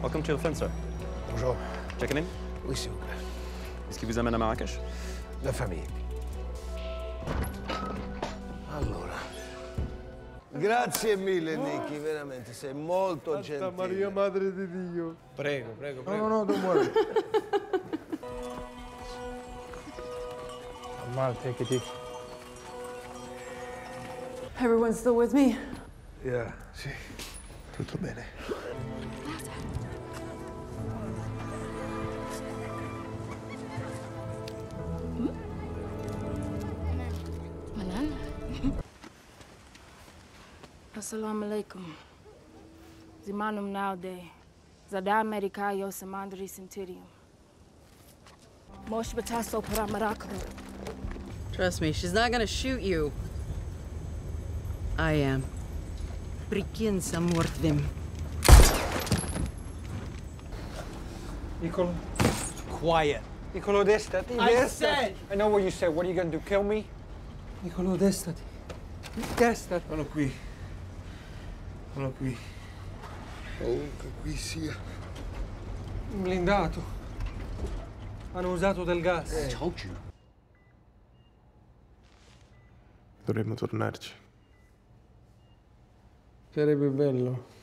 Welcome to the fence, sir. Bonjour. Checking in? Oui, s'il vous plaît. Qu'est-ce qui vous amène à Marrakech? La famille. Allora. Grazie mille, Nicky, veramente, sei molto gentile. Santa Maria, Madre di Dio. Prego, prego, prego. No, don't worry. Mal, take it easy. Everyone's still with me? Yeah, sì. Tutto bene. Manan? Assalamu alaikum. Zimanum naude. Zada Americayo Samandri Sintirium. Mosh Bataso Paramaraku. Trust me, she's not gonna shoot you. I am. Прикинься мертвым. Nicolo. Quiet. Nicolo, destati. I said! I know what you said. What are you gonna do, kill me? Nicolo, destati. Destati. Sono qui. Sono qui. Ovunque qui sia. Blindato. Hanno usato del gas. I told you. Dovremmo tornarci. Sarebbe bello.